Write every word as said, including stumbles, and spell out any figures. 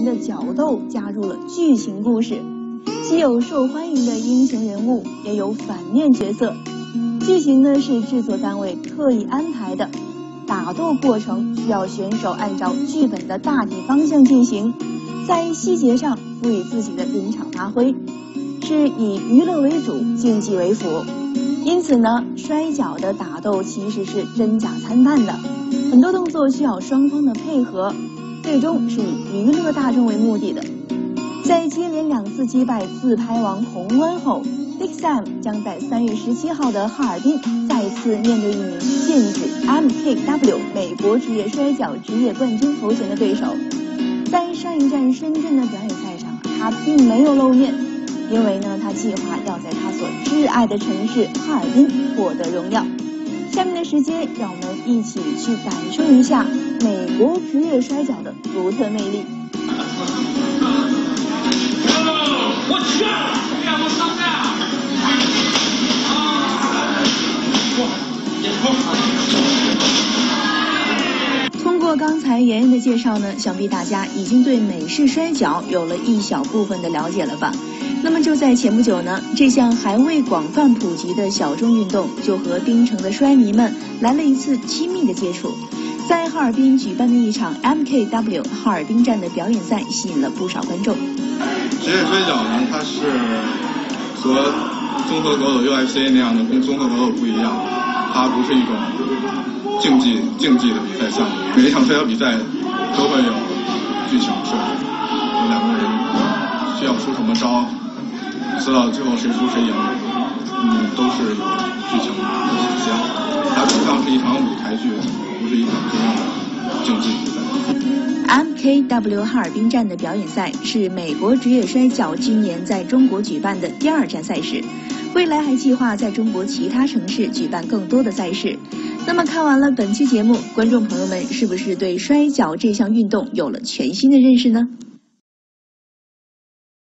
人的角斗加入了剧情故事，既有受欢迎的英雄人物，也有反面角色。剧情呢是制作单位特意安排的，打斗过程需要选手按照剧本的大体方向进行，在细节上赋予自己的临场发挥，是以娱乐为主，竞技为辅。因此呢，摔跤的打斗其实是真假参半的，很多动作需要双方的配合，最终是以娱乐大众为目的的。在接连两次击败自拍王红湾后， Big Sam 将在三月十七号的哈尔滨再次面对一名剑指 M K W 美国职业摔跤职业冠军头衔的对手。在上一站深圳的表演赛上，他并没有露面，因为呢，他计划要在他所挚爱的城市哈尔滨获得荣耀。下面的时间，让我们一起去感受一下美国职业摔跤的独特魅力。我去，干不上的。通过刚才妍妍的介绍呢，想必大家已经对美式摔跤有了一小部分的了解了吧？那么就在前不久呢，这项还未广泛普及的小众运动，就和槟城的摔迷们来了一次亲密的接触。在哈尔滨举办的一场 M K W 哈尔滨站的表演赛，吸引了不少观众。 职业摔跤呢，它是和综合格斗 U F C 那样的跟综合格斗不一样，它不是一种竞技竞技的比赛项目。每一场摔跤比赛都会有剧情设置，有两个人需要出什么招，知道最后谁输谁赢，嗯，都是有剧情的体现。它不像是一场舞台剧，不是一场真正的竞技比赛。 M K W 哈尔滨站的表演赛是美国职业摔跤今年在中国举办的第二站赛事，未来还计划在中国其他城市举办更多的赛事。那么看完了本期节目，观众朋友们是不是对摔跤这项运动有了全新的认识呢？